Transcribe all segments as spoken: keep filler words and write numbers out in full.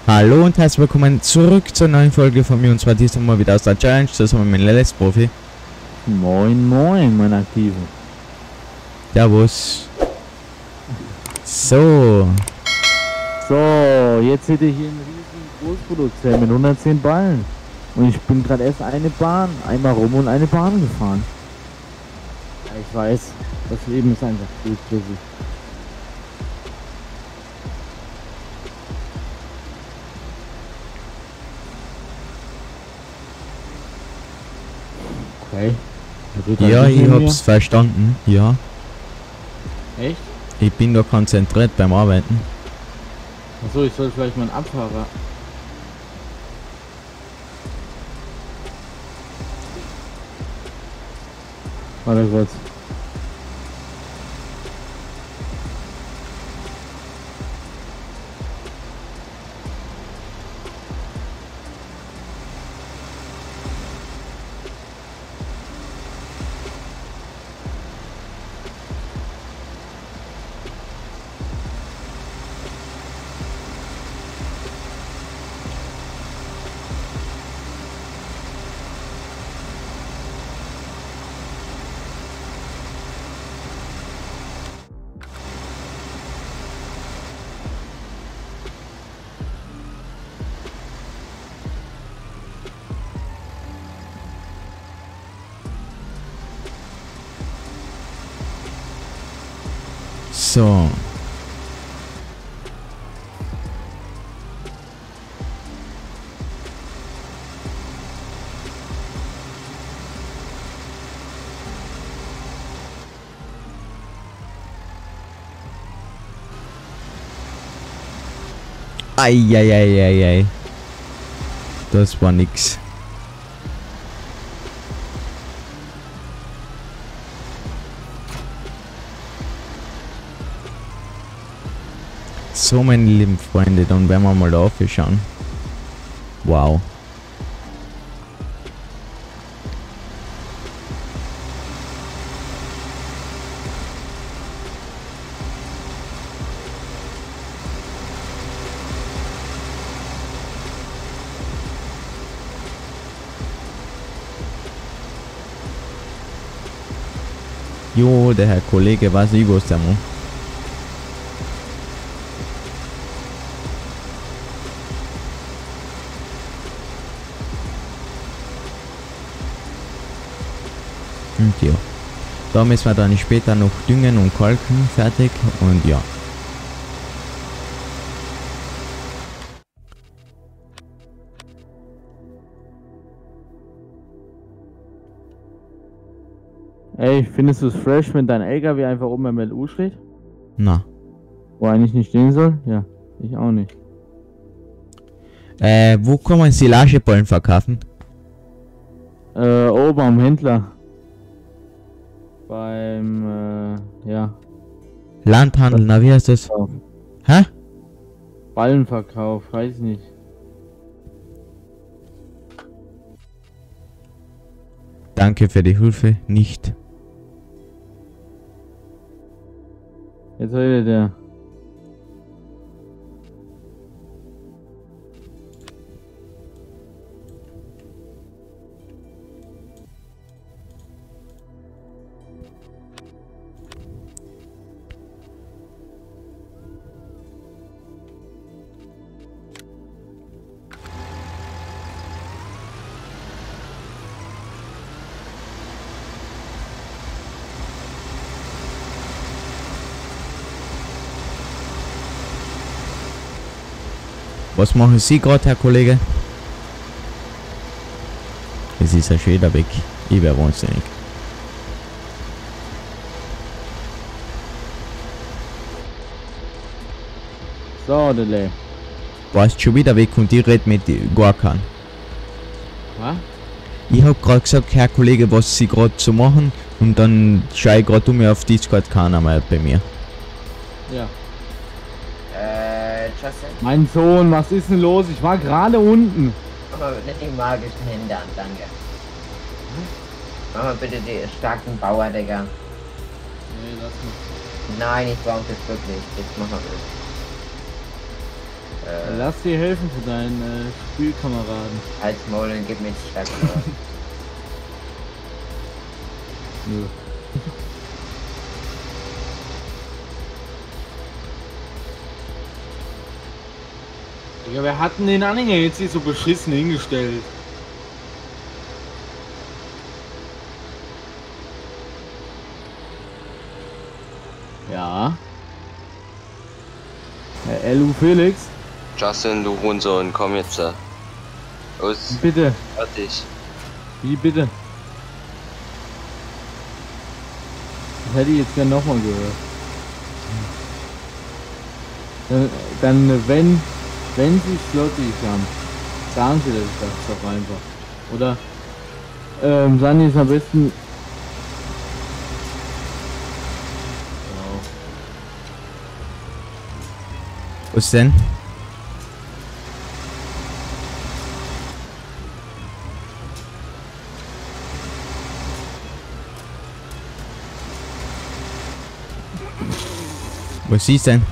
Hallo und herzlich willkommen zurück zur neuen Folge von mir, und zwar diesmal wieder aus der Challenge. Das haben wir mit L S Profi. Moin moin, mein Aktiven. Servus. So. So, jetzt hätte ich hier ein riesen Großproduktzelt mit hundertzehn Ballen. Und ich bin gerade erst eine Bahn, einmal rum und eine Bahn gefahren. Ja, ich weiß, das Leben ist einfach gut für sich. Okay. Ja, ich hab's verstanden. Ja. Echt? Ich bin doch konzentriert beim Arbeiten. Achso, ich soll vielleicht mal einen Abfahrer. Warte kurz. So. Eieieiei. Das war nix. So, meine lieben Freunde, dann werden wir mal da aufschauen. Wow. Jo, der Herr Kollege weiß ich, was der macht. Und ja, da müssen wir dann später noch düngen und kalken, fertig, und ja. Ey, findest du es fresh, wenn dein L K W einfach oben im L U steht? Na. Wo eigentlich nicht stehen soll? Ja, ich auch nicht. Äh, wo kann man Silageballen verkaufen? Äh, oben am Händler. Beim, äh, ja. Landhandel, na wie heißt das? Hä? Ballenverkauf, weiß nicht. Danke für die Hilfe, nicht. Jetzt redet der. Was machen Sie gerade, Herr Kollege? Es ist ja schon wieder weg. Ich wäre wahnsinnig. So, Delay. Warst schon wieder weg und ich red mit gar keinem. Was? Ich hab gerade gesagt, Herr Kollege, was Sie gerade so machen, und dann schaue ich gerade um mich auf Discord, keiner mehr bei mir. Ja. Äh, Justin? Mein Sohn, was ist denn los? Ich war gerade unten. Aber nicht die magischen Hände an, danke. Mach mal bitte die starken Bauer, Digga. Nee, lass mal. Nein, ich brauche das wirklich. Jetzt mach mal bitte. Äh, Lass dir helfen für deinen äh, Spielkameraden. Halt's Maul und gib mir die Stadt. Nö. Ja, wer hat denn den Anhänger jetzt hier so beschissen hingestellt? Ja. Herr L U Felix, Justin, du Hurensohn, komm jetzt da. Los, bitte. fertig. Wie bitte? Das hätte ich jetzt gerne nochmal gehört. Dann, dann wenn, wenn Sie Slotty haben, sagen Sie das doch einfach. Oder ähm, sagen Sie es am besten. Genau. Was denn? Was ist denn?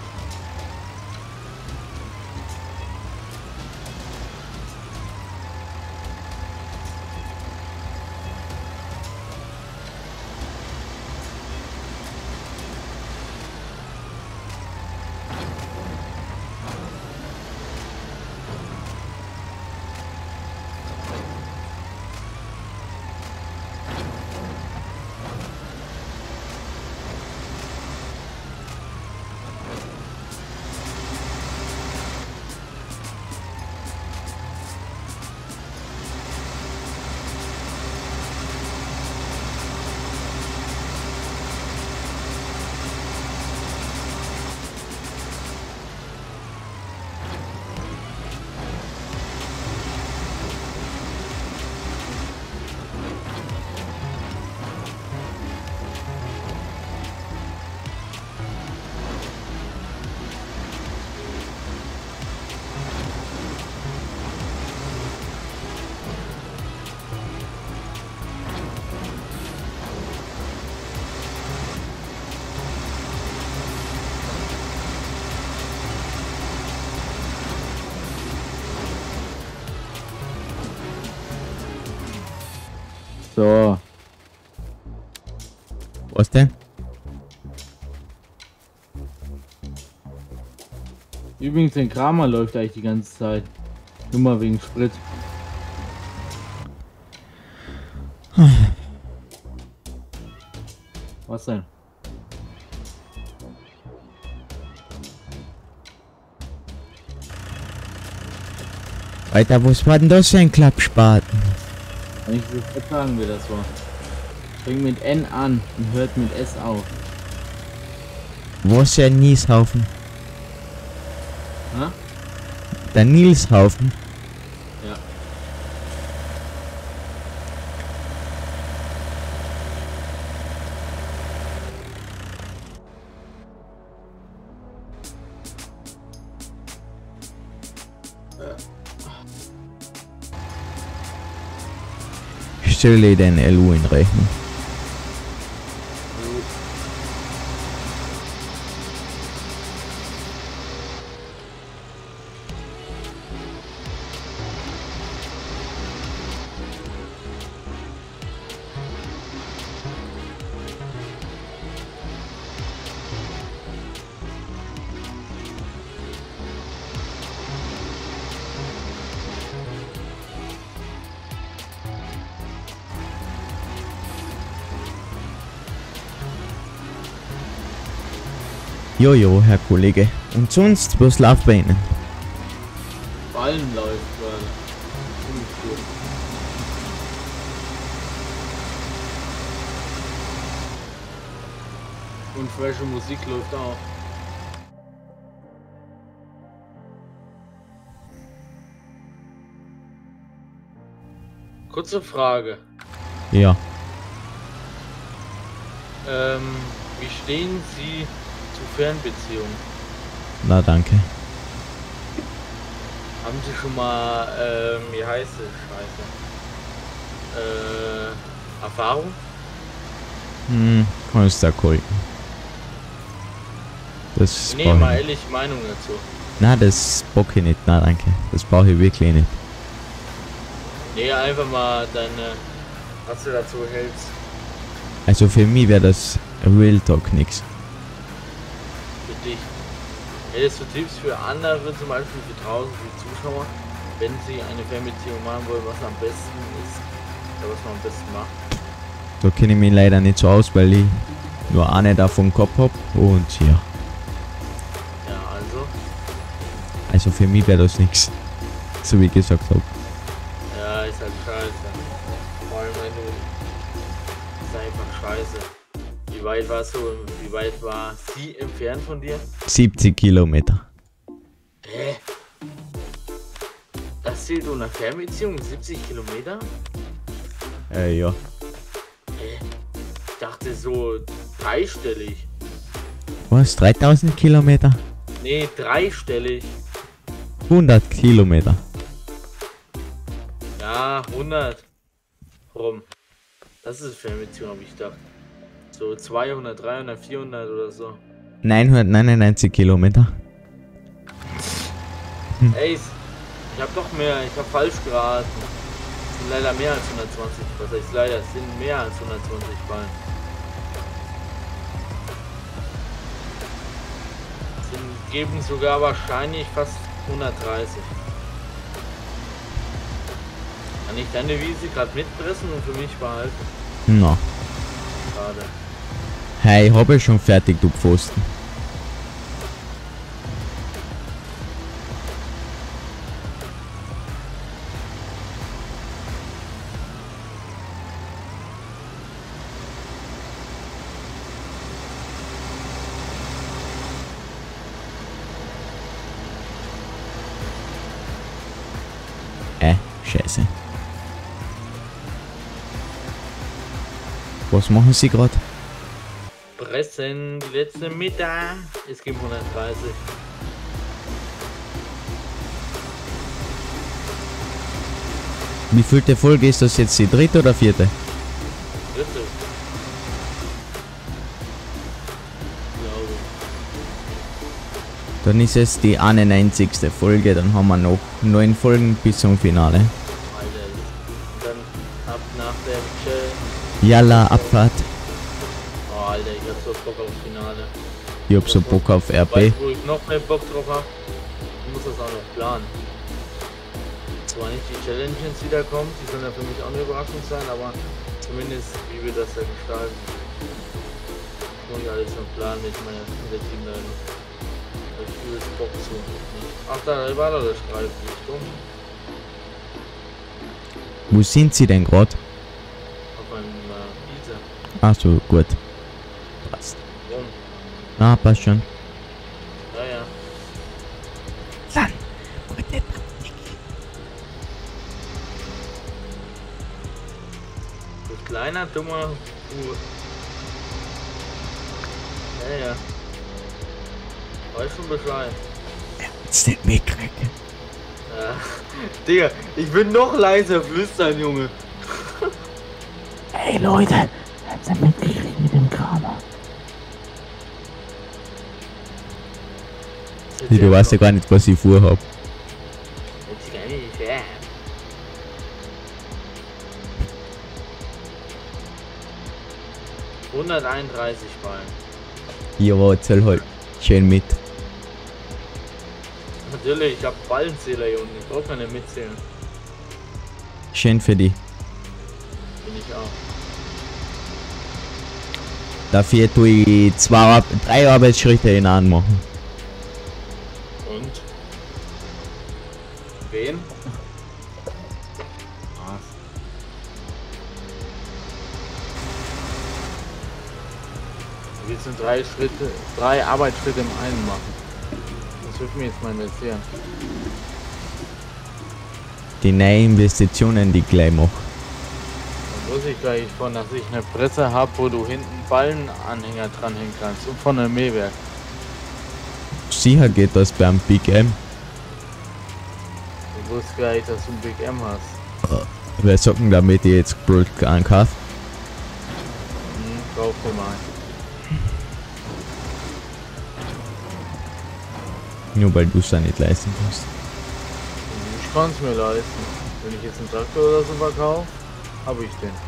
So. Was denn? Übrigens, den Kramer läuft eigentlich die ganze Zeit. Nur mal wegen Sprit. Was denn? Alter, was war denn das für ein Klappspaten? Kann ich sofort sagen, wer das war. Fängt mit N an und hört mit S auf. Was für ein Nieshaufen? Ha? Der Nilshaufen? Ja. Stelle den L U in Rechnung. Jojo, Herr Kollege. Und sonst, was läuft bei Ihnen? Ballen läuft gerade. Ziemlich gut. Und frische Musik läuft auch. Kurze Frage. Ja. Ähm, wie stehen Sie zu Fernbeziehungen? Na, danke. Haben Sie schon mal, ähm, wie heißt es? Scheiße. Äh, Erfahrung? Hm, kannst du da gucken. Das Nee, brauch ich mal nicht. ehrlich Meinung dazu. Na, das bock ich nicht. Na, danke. Das brauche ich wirklich nicht. Nee, einfach mal deine, was du dazu hältst. Also für mich wäre das Real Talk nix. Für dich. Hättest du Tipps für andere, zum Beispiel für draußen, für Zuschauer, wenn sie eine Fernbeziehung machen wollen, was am besten ist, oder was man am besten macht? Da kenne ich mich leider nicht so aus, weil ich nur eine davon gehabt hab und ja. Ja, also. Also für mich wäre das nix. So wie ich gesagt habe. Ja, ist halt scheiße. Vor allem wenn du. Ist einfach scheiße. Wie weit warst du, wie weit war sie entfernt von dir? siebzig Kilometer. Hä? Das zählt unter Fernbeziehung? siebzig Kilometer? Äh, ja. Hä? Ich dachte so dreistellig. Was? dreitausend Kilometer? Nee, dreistellig. hundert Kilometer. Ja, hundert. Rum. Das ist Fernbeziehung, habe ich gedacht. So zweihundert, dreihundert, vierhundert oder so. neunhundertneunundneunzig Kilometer. Ey, ich hab doch mehr, ich hab falsch geraten. Es sind leider mehr als hundertzwanzig. Was heißt leider? Es sind mehr als hundertzwanzig Ballen. Es sind, geben sogar wahrscheinlich fast hundertdreißig. Kann ich deine Wiese gerade mitpressen und für mich behalten? Na. Schade. Hey, habe ich schon fertig, du Pfosten. Äh, scheiße. Was machen Sie gerade? Pressen, die letzte Meter. Es gibt hundertdreißig. Wie vielte Folge ist das jetzt? Die dritte oder vierte? Dritte. Glaube. Dann ist es die einundneunzigste Folge, dann haben wir noch neun Folgen bis zum Finale. Alter. Und dann ab nach der Challenge. Yalla, Abfahrt. Oh, Alter, ich hab so Bock auf Finale. Ich hab so Bock auf R P. Weißt du, wo ich noch mehr Bock drauf hab? Ich muss das auch noch planen. Zwar nicht die Challenges wiederkommen, die sollen ja für mich auch eine Überraschung sein, aber zumindest wie wir das da gestalten. Muss ich alles noch planen mit meiner mit der Teamleitung. Da hab ich übelst Bock zu. Ach, da war da der Streifen, nicht dumm. Wo sind Sie denn gerade? Auf einem äh, Wiese. Ach so, gut. Passt. Rum. Na, passt schon. Ja, ja. Dann, gute Taktik. Du kleiner, dummer Uhr. Ja, ja. Weiß schon Bescheid. Jetzt nicht wegkriegen. Ja. Digga, ich bin noch leiser flüstern, Junge. Hey Leute, habt ihr mitgekriegt mit dem Kramer? Du weißt ja gar nicht, was ich vorhab. Jetzt gar nicht, ja. hunderteinunddreißig Ballen. Ja, erzähl halt. Schön mit. Natürlich, ich hab Ballenzähler hier unten. Ich brauch keine mitzählen. Schön für dich. Bin ich auch. Dafür tue ich zwei, Ar- drei Arbeitsschritte in einen machen. Und? Wen? Du willst nur drei Schritte, drei Arbeitsschritte im einen machen. Das hilft mir jetzt mal investieren. Die neuen Investitionen, die ich gleich mache. Dann muss ich gleich von, dass ich eine Presse habe, wo du hinten Ballenanhänger dranhängen kannst und von einem Mähwerk. Sicher geht das beim Big M. Du wusstest gleich, dass du ein Big M hast. Wer sagen, damit ich jetzt blöd ankaufe? Hm, kauf dir mal. Nur weil du es ja nicht leisten kannst. Ich kann es mir leisten. Wenn ich jetzt einen Traktor oder so verkaufe, habe ich den.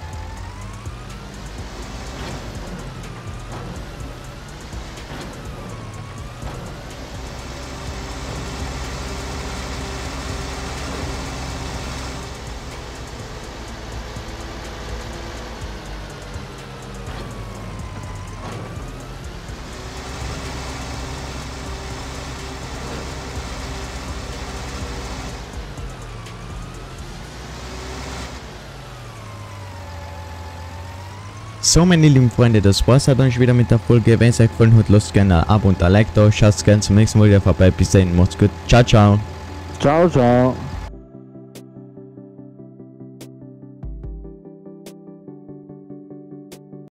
So, meine lieben Freunde, das war's halt dann schon wieder mit der Folge. Wenn es euch gefallen hat, lasst gerne ein Abo und ein Like da. Schaut gerne zum nächsten Mal wieder vorbei. Bis dahin, macht's gut. Ciao, ciao. Ciao, ciao.